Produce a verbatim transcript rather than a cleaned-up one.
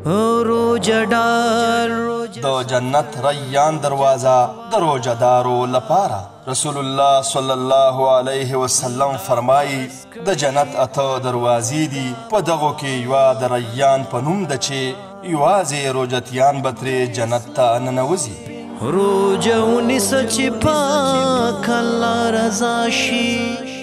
روجه دار د جنت ریان دروازه د روجه دارو لپاره. رسول الله صلی الله علیه وسلم فرمایي د جنت اته دروازې دي، په دغو کې یوه د ریان په نوم ده چې یوازې روجتیان به ترې جنت ته ننوځي. روجه ونیسه چې پاک الله رضا شي.